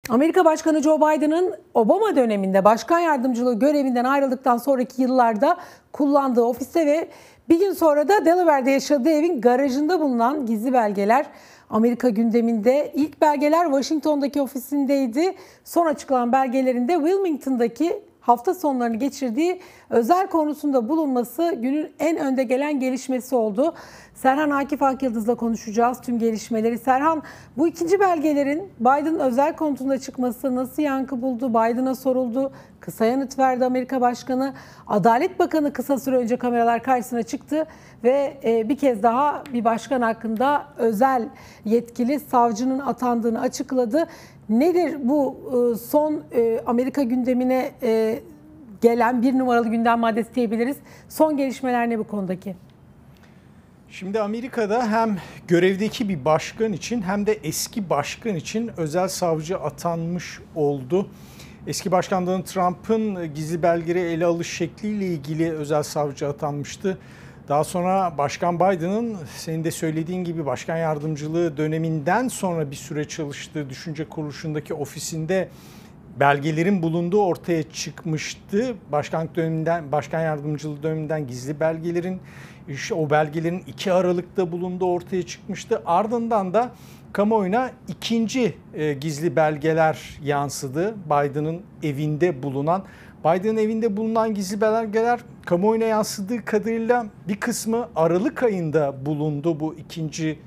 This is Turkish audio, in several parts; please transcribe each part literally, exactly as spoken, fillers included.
Amerika Başkanı Joe Biden'ın Obama döneminde başkan yardımcılığı görevinden ayrıldıktan sonraki yıllarda kullandığı ofiste ve bir gün sonra da Delaware'de yaşadığı evin garajında bulunan gizli belgeler Amerika gündeminde. İlk belgeler Washington'daki ofisindeydi. Son açıklanan belgelerinde Wilmington'daki hafta sonlarını geçirdiği özel konusunda bulunması günün en önde gelen gelişmesi oldu. Serhan Akif Akyıldız'la konuşacağız tüm gelişmeleri. Serhan, bu ikinci belgelerin Biden özel konutunda çıkması nasıl yankı buldu? Biden'a soruldu. Kısa yanıt verdi Amerika Başkanı. Adalet Bakanı kısa süre önce kameralar karşısına çıktı ve bir kez daha bir başkan hakkında özel yetkili savcının atandığını açıkladı. Nedir bu son Amerika gündemine gelen bir numaralı gündem maddesi diyebiliriz? Son gelişmeler ne bu konudaki? Şimdi Amerika'da hem görevdeki bir başkan için hem de eski başkan için özel savcı atanmış oldu. Eski başkan Donald Trump'ın gizli belgeleri ele alış şekliyle ilgili özel savcı atanmıştı. Daha sonra Başkan Biden'ın senin de söylediğin gibi başkan yardımcılığı döneminden sonra bir süre çalıştığı düşünce kuruluşundaki ofisinde belgelerin bulunduğu ortaya çıkmıştı. Başkanlık döneminden, başkan yardımcılığı döneminden gizli belgelerin, işte o belgelerin iki Aralık'ta bulunduğu ortaya çıkmıştı. Ardından da kamuoyuna ikinci e, gizli belgeler yansıdı. Biden'ın evinde bulunan. Biden'ın evinde bulunan gizli belgeler kamuoyuna yansıdığı kadarıyla bir kısmı Aralık ayında bulundu. Bu ikinci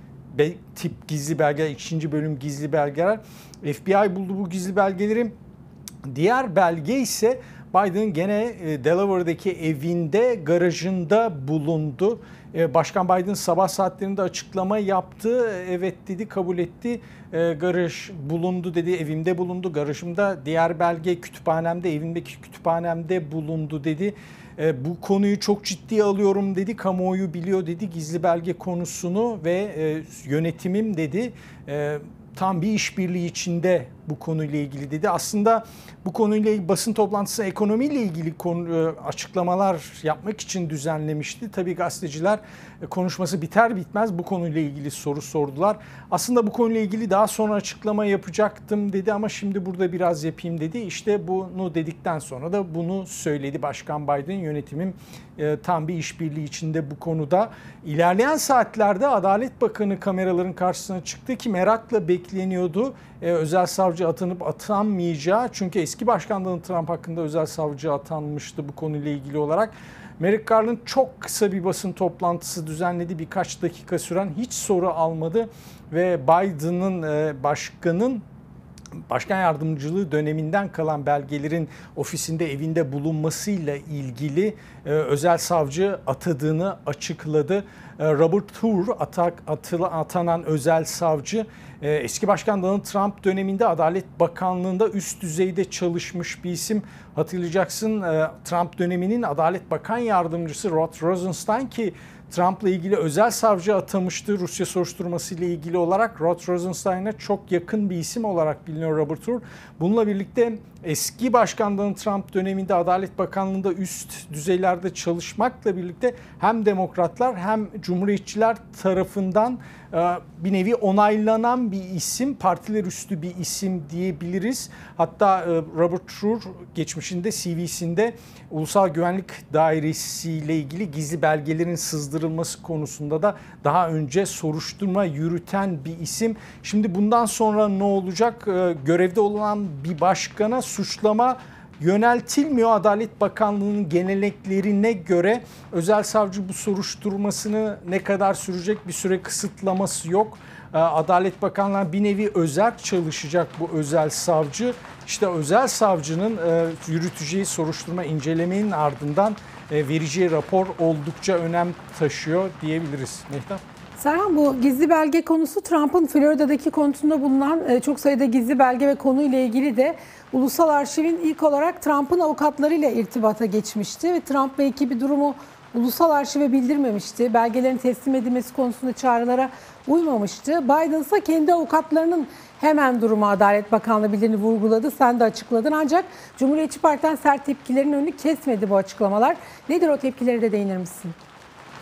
tip gizli belgeler, ikinci bölüm gizli belgeler. F B I buldu bu gizli belgeleri. Diğer belge ise Biden gene Delaware'daki evinde, garajında bulundu. Başkan Biden sabah saatlerinde açıklama yaptı. Evet dedi, kabul etti. Garaj bulundu dedi, evimde bulundu. Garajımda, diğer belge kütüphanemde, evimdeki kütüphanemde bulundu dedi. Bu konuyu çok ciddiye alıyorum dedi. Kamuoyu biliyor dedi gizli belge konusunu ve yönetimim dedi. Tam bir işbirliği içinde bu konuyla ilgili dedi. Aslında bu konuyla ilgili basın toplantısı ekonomiyle ilgili konu, açıklamalar yapmak için düzenlemişti. Tabii gazeteciler konuşması biter bitmez bu konuyla ilgili soru sordular. Aslında bu konuyla ilgili daha sonra açıklama yapacaktım dedi ama şimdi burada biraz yapayım dedi. İşte bunu dedikten sonra da bunu söyledi Başkan Biden. Yönetimim e, tam bir işbirliği içinde bu konuda. İlerleyen saatlerde Adalet Bakanı kameraların karşısına çıktı ki merakla bekleniyordu. Ee, özel savcı atanıp atanmayacağı, çünkü eski başkan Donald Trump hakkında özel savcı atanmıştı bu konuyla ilgili olarak. Merrick Garland çok kısa bir basın toplantısı düzenledi, birkaç dakika süren, hiç soru almadı ve Biden'ın e, başkanın başkan yardımcılığı döneminden kalan belgelerin ofisinde, evinde bulunmasıyla ilgili e, özel savcı atadığını açıkladı. E, Robert Hur atak, atıla, atanan özel savcı e, eski başkan Donald Trump döneminde Adalet Bakanlığı'nda üst düzeyde çalışmış bir isim. Hatırlayacaksın, e, Trump döneminin Adalet Bakan Yardımcısı Rod Rosenstein ki Trump'la ilgili özel savcı atamıştı Rusya soruşturması ile ilgili olarak. Rod Rosenstein'a çok yakın bir isim olarak biliniyor Robert Hur. Bununla birlikte eski başkan Donald Trump döneminde Adalet Bakanlığı'nda üst düzeylerde çalışmakla birlikte hem demokratlar hem cumhuriyetçiler tarafından bir nevi onaylanan bir isim, partiler üstü bir isim diyebiliriz. Hatta Robert Hur geçmişinde C V'sinde Ulusal Güvenlik Dairesi ile ilgili gizli belgelerin sızdırılması konusunda da daha önce soruşturma yürüten bir isim. Şimdi bundan sonra ne olacak? Görevde olan bir başkana suçlama yöneltilmiyor. Adalet Bakanlığı'nın geleneklerine göre özel savcı bu soruşturmasını ne kadar sürecek, bir süre kısıtlaması yok. Adalet Bakanlığı bir nevi özel çalışacak bu özel savcı. İşte özel savcının yürüteceği soruşturma, incelemenin ardından vereceği rapor oldukça önem taşıyor diyebiliriz. Mehtap? Serhan, bu gizli belge konusu Trump'ın Florida'daki konutunda bulunan çok sayıda gizli belge ve konuyla ilgili de Ulusal Arşiv'in ilk olarak Trump'ın avukatlarıyla irtibata geçmişti ve Trump ve ekibi durumu Ulusal Arşiv'e bildirmemişti. Belgelerin teslim edilmesi konusunda çağrılara uymamıştı. Biden ise kendi avukatlarının hemen durumu Adalet Bakanlığı bildirini vurguladı. Sen de açıkladın. Ancak Cumhuriyetçi Parti'den sert tepkilerin önünü kesmedi bu açıklamalar. Nedir o tepkileri de değinir misin?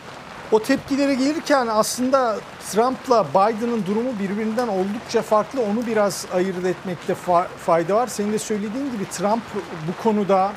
O tepkilere gelirken aslında Trump'la Biden'ın durumu birbirinden oldukça farklı. Onu biraz ayırt etmekte fayda var. Senin de söylediğin gibi Trump bu konuda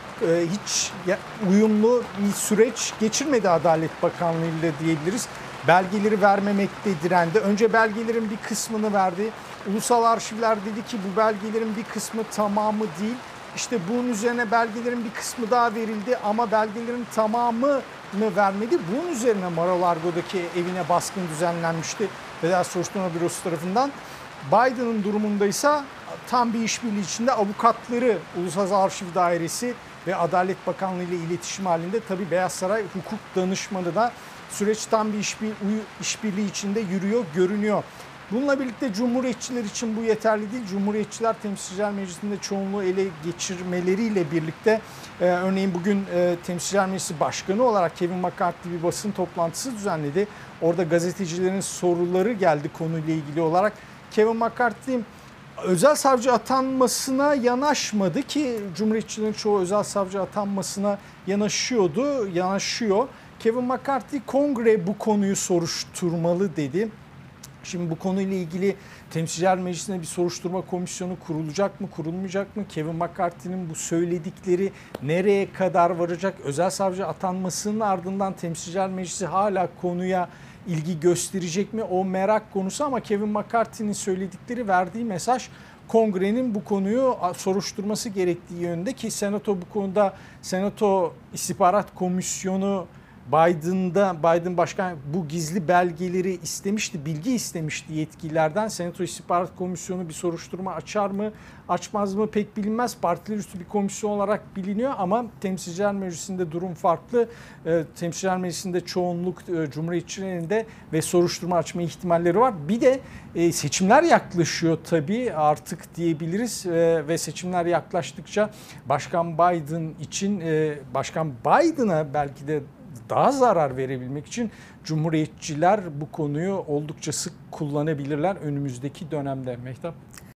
hiç uyumlu bir süreç geçirmedi Adalet Bakanlığı ile diyebiliriz. Belgeleri vermemekte direndi. Önce belgelerin bir kısmını verdi. Ulusal Arşivler dedi ki bu belgelerin bir kısmı tamamı değil. İşte bunun üzerine belgelerin bir kısmı daha verildi ama belgelerin tamamını vermedi. Bunun üzerine Mar-a-Lago'daki evine baskın düzenlenmişti Federal Soruşturma Bürosu tarafından. Biden'ın durumundaysa tam bir işbirliği içinde avukatları, Ulusal Arşiv Dairesi ve Adalet Bakanlığı ile iletişim halinde. Tabii Beyaz Saray hukuk danışmanı da süreç tam bir işbirliği içinde yürüyor, görünüyor. Bununla birlikte Cumhuriyetçiler için bu yeterli değil. Cumhuriyetçiler Temsilciler Meclisi'nde çoğunluğu ele geçirmeleriyle birlikte e, örneğin bugün e, Temsilciler Meclisi Başkanı olarak Kevin McCarthy bir basın toplantısı düzenledi. Orada gazetecilerin soruları geldi konuyla ilgili olarak. Kevin McCarthy özel savcı atanmasına yanaşmadı ki Cumhuriyetçilerin çoğu özel savcı atanmasına yanaşıyordu, yanaşıyor. Kevin McCarthy kongre bu konuyu soruşturmalı dedi. Şimdi bu konuyla ilgili Temsilciler Meclisi'nde bir soruşturma komisyonu kurulacak mı, kurulmayacak mı? Kevin McCarthy'nin bu söyledikleri nereye kadar varacak? Özel savcı atanmasının ardından Temsilciler Meclisi hala konuya ilgi gösterecek mi? O merak konusu ama Kevin McCarthy'nin söyledikleri, verdiği mesaj Kongre'nin bu konuyu soruşturması gerektiği yönünde ki Senato bu konuda Senato İstihbarat Komisyonu Biden'da Biden başkan bu gizli belgeleri istemişti, bilgi istemişti yetkililerden. Senato İstihbarat Komisyonu bir soruşturma açar mı, açmaz mı pek bilinmez. Partiler üstü bir komisyon olarak biliniyor ama Temsilciler Meclisi'nde durum farklı. E, Temsilciler Meclisi'nde çoğunluk e, Cumhuriyetçilerin de ve soruşturma açma ihtimalleri var. Bir de e, seçimler yaklaşıyor tabii artık diyebiliriz e, ve seçimler yaklaştıkça Başkan Biden için e, Başkan Biden'a belki de daha zarar verebilmek için Cumhuriyetçiler bu konuyu oldukça sık kullanabilirler önümüzdeki dönemde. Mehtap.